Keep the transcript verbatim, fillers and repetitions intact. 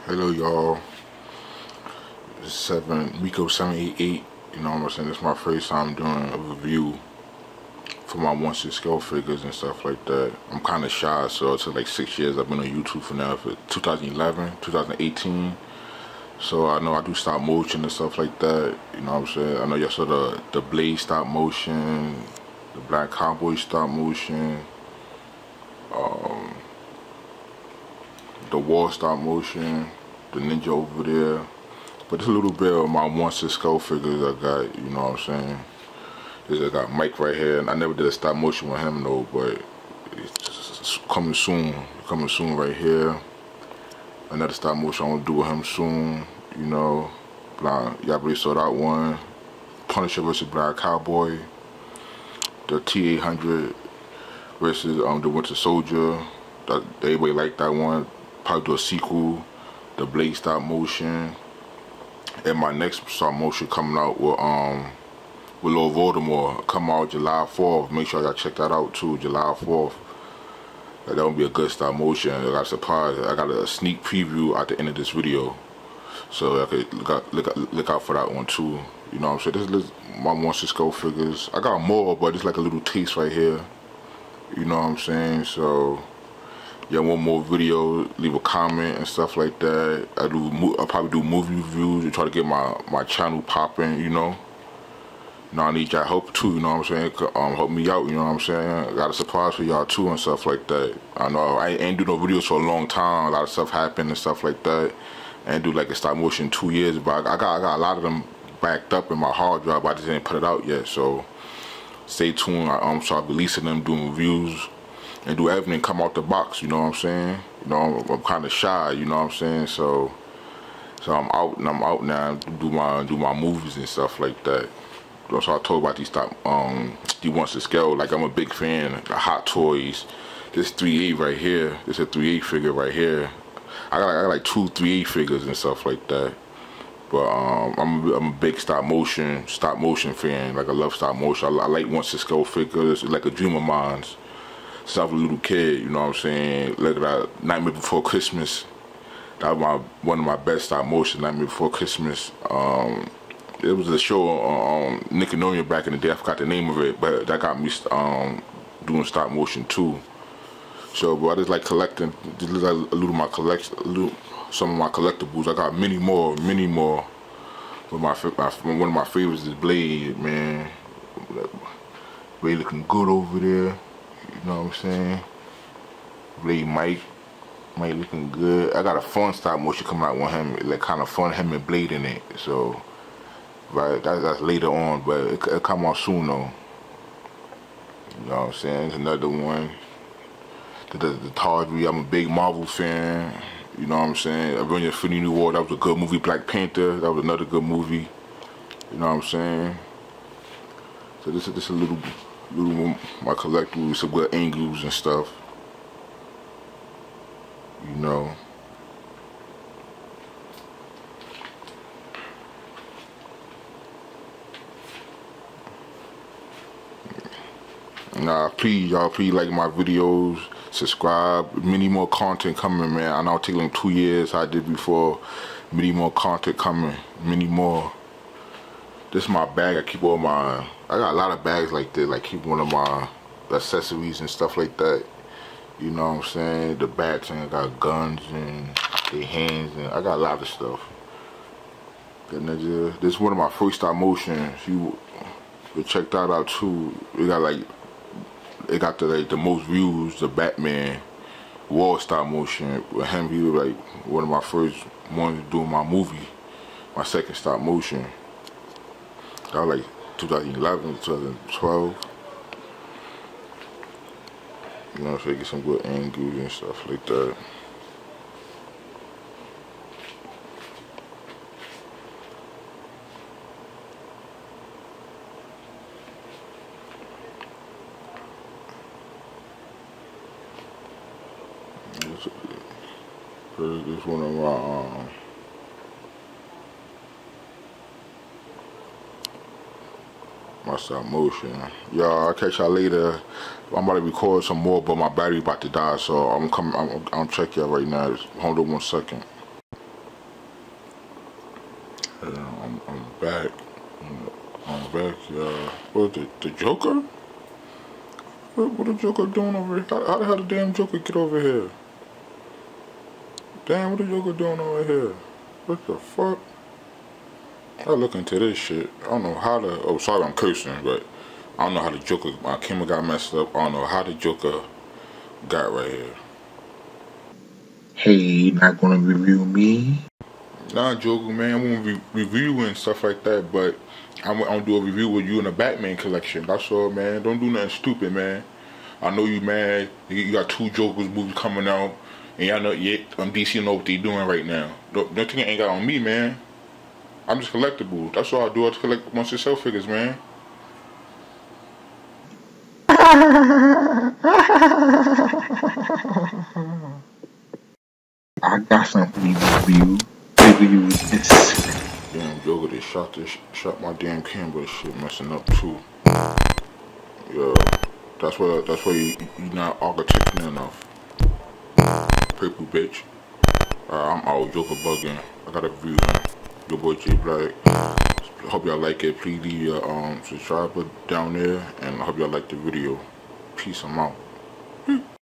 Hello y'all, it's seven Rico seven eight eight. You know what I'm saying? This is my first time doing a review for my one six scale figures and stuff like that. I'm kind of shy, so it's like six years I've been on YouTube for now, for two thousand eleven, two thousand eighteen. So I know I do stop motion and stuff like that. You know what I'm saying? I know y'all saw the the Blade stop motion, the Black Cowboy stop motion, um, the Wall stop motion, the Ninja over there. But there's a little bit of my one six scale figures I got. You know what I'm saying? There's, I got Mike right here, and I never did a stop motion with him though, but it's coming soon. Coming soon right here. Another stop motion I want to do with him soon. You know, y'all already saw that one. Punisher versus Black Cowboy. The T eight hundred versus um the Winter Soldier. That everybody liked that one. Probably do a sequel. The Blade stop motion. And my next stop motion coming out with um with Lord Voldemort, come out July fourth. Make sure y'all check that out too, July fourth. That would be a good stop motion. I got a surprise. I got a sneak preview at the end of this video, so I could look out, look out, look out for that one too. You know what I'm saying? This is my one six scale figures. I got more, but it's like a little taste right here. You know what I'm saying? So yeah, want more video, leave a comment and stuff like that. I do. I probably do movie reviews and try to get my my channel popping. You know. You know, I need y'all help too, you know what I'm saying? Um, help me out, you know what I'm saying? I got a surprise for y'all too and stuff like that. I know I ain't do no videos for a long time. A lot of stuff happened and stuff like that. I ain't do like a stop motion in two years, but I got I got a lot of them backed up in my hard drive, but I just didn't put it out yet. So stay tuned. I um start releasing them, doing reviews, and do everything come out the box. You know what I'm saying? You know, I'm, I'm kind of shy. You know what I'm saying? So so I'm out and I'm out now. Do my do my movies and stuff like that. So I told about these stop um the one six scale. Like, I'm a big fan of Hot Toys. This three eight right here. This is a three eight figure right here. I got, I got like two three eight figures and stuff like that. But um, I'm I'm a big stop motion stop motion fan. Like, I love stop motion. I, I like one six scale figures. It's like a dream of mine. Since I was a little kid, you know what I'm saying. Look at that Nightmare Before Christmas. That was my one of my best stop motion. Nightmare Before Christmas. Um. It was a show on um, Nickelodeon back in the day. I forgot the name of it, but that got me um, doing stop motion too. So, but I just like collecting. Just like a little of my collection, a little, some of my collectibles. I got many more, many more. But my, my one of my favorites is Blade, man. Blade looking good over there. You know what I'm saying? Blade Mike, Mike looking good. I got a fun stop motion coming out with him, like kind of fun, him and Blade in it. So. Right, that, that's later on, but it, it'll come out soon though. You know what I'm saying? There's another one. The, the, the Tawdry, I'm a big Marvel fan. You know what I'm saying? Avengers Infinity War, that was a good movie. Black Panther, that was another good movie. You know what I'm saying? So this is just a little, little my collectibles, some good angles and stuff. You know. Nah, please, y'all, please like my videos, subscribe. Many more content coming, man. I know it'll take like two years, how I did before. Many more content coming, many more. This is my bag. I keep all my, I got a lot of bags like this. Like, keep one of my accessories and stuff like that. You know what I'm saying? The bats, and I got guns and their hands, and I got a lot of stuff. This is one of my first stop motion. You, you check that out too. We got like. It got the like the most views, the Batman Wall stop motion. With him, he was like one of my first ones doing my movie, my second stop motion. That was like twenty eleven, twenty twelve. You know, so you get some good angles and stuff like that. This is one of my um, my stop motion. Y'all, I'll catch y'all later. I'm about to record some more, but my battery about to die, so I'm coming. I'm, I'm check y'all right now. Just hold on one second. I'm back. I'm back, y'all. What, the, the Joker? What, what the Joker doing over here? How, how the hell the damn Joker get over here? Damn, what the Joker doing over here? What the fuck? I look into this shit. I don't know how the, oh, sorry I'm cursing, but I don't know how the Joker, my camera got messed up. I don't know how the Joker got right here. Hey, you not gonna review me? Nah, Joker, man, I won't re review and stuff like that, but I'm, I'm gonna do a review with you in the Batman collection. That's all, man. Don't do nothing stupid, man. I know you, man. You, you got two Jokers movies coming out, and y'all know, yeah, um, D C know what they doing right now. Don't, don't think it ain't got on me, man. I'm just collectible. That's all I do. I just collect monster sell figures, man. I got something to review. Review this. Damn, Joker, they shot this, shot my damn camera. Shit, messing up too. Yeah, that's why. That's why you you not architecting enough. Purple bitch. Uh, I'm out. Joker bugging. I got a review him. Your boy J Black. Hope y'all like it. Please leave your um subscriber down there, and I hope y'all like the video. Peace. I'm out.